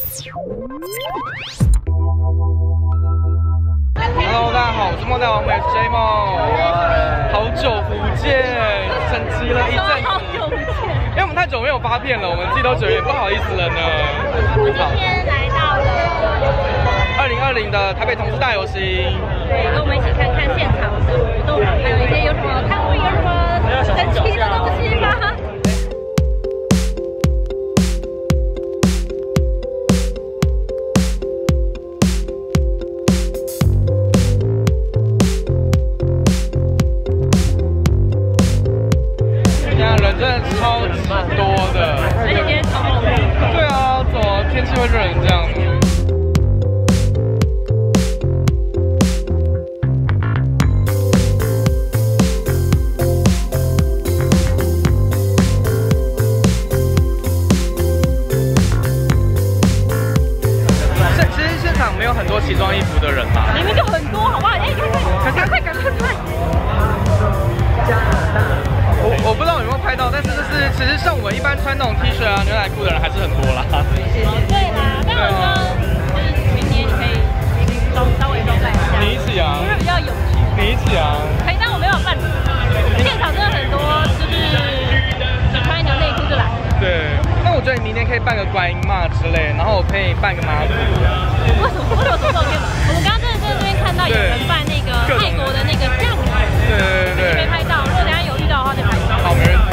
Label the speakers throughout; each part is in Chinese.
Speaker 1: Hello， 大家好，我是梦代王，我是 J 梦。好久不见，沉寂了一阵子。因为我们太久没有发片了，我们自己都觉得有点不好意思了呢。
Speaker 2: 我今天来到了
Speaker 1: 2020的台北同志大游行，
Speaker 2: 对，跟我们一起看看现场的活动，还有一些有什么摊位，有什么神奇的东西吗？
Speaker 1: 人真的超级多的，
Speaker 2: 而且今天超冷。
Speaker 1: 对啊，怎么天气会热成这样子？其实现场没有很多奇装异服的人吧？
Speaker 2: 明明就很多，好不好？哎，赶快！
Speaker 1: 我不知道有没有拍到，但是就是其实像我们一般穿那种 T 恤啊、牛仔裤的人还是很多啦。
Speaker 2: 对啦，但我说就是明年你可以稍微装扮一下。
Speaker 1: 你一起啊？
Speaker 2: 就是比较有趣。
Speaker 1: 你一起啊？
Speaker 2: 可以，但我没有办法。现场真的很多，就是只穿一条内裤就来了。
Speaker 1: 对，那我觉得你明年可以办个观音嘛之类，然后我陪你办个妈祖。
Speaker 2: 为什么这么多片？我们刚刚真的在这边看到有人办那个泰国的那个降雨。对，没拍到。如果等下有遇到的话，再拍。
Speaker 1: 好，没问题。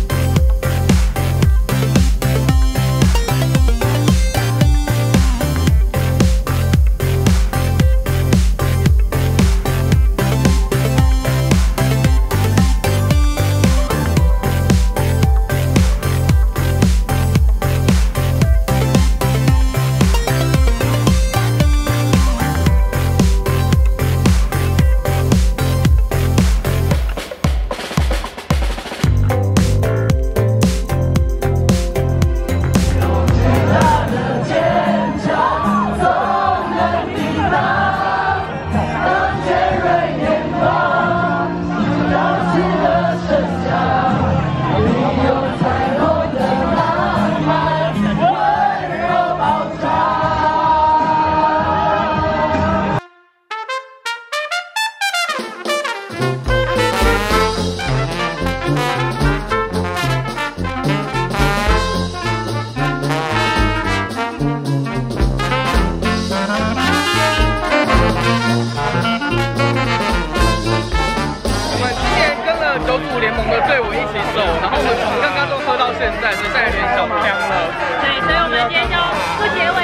Speaker 1: 九组联盟的队伍一起走，然后我们从刚刚就喝到现在，所以现在有点小呛了。
Speaker 2: 对，所以我们今天就不结尾